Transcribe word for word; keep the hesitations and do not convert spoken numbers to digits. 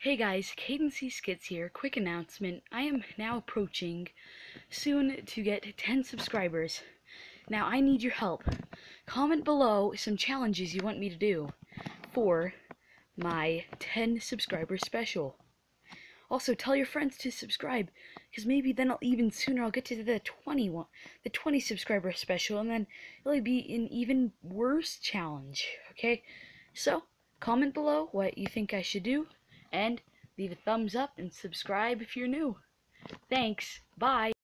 Hey guys, Cadence Skits here. Quick announcement. I am now approaching soon to get ten subscribers. Now I need your help. Comment below some challenges you want me to do for my ten subscriber special. Also tell your friends to subscribe, because maybe then I'll even sooner I'll get to the twenty-one, the twenty subscriber special, and then it'll be an even worse challenge. Okay? So comment below what you think I should do, and leave a thumbs up and subscribe if you're new. Thanks. Bye.